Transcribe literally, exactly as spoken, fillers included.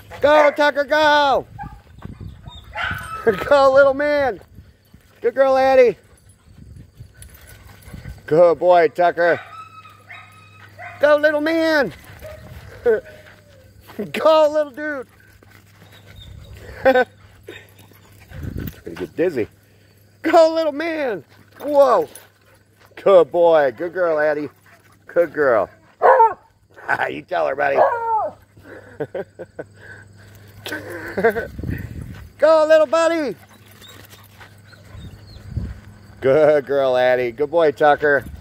Go, Tucker, go! Go, little man. Good girl, Addie. Good boy, Tucker. Go, little man. Go, little dude. Gonna get dizzy. Go, little man. Whoa. Good boy. Good girl, Addie. Good girl. You tell her, buddy. Go, little buddy. Good girl, Addie. Good boy, Tucker.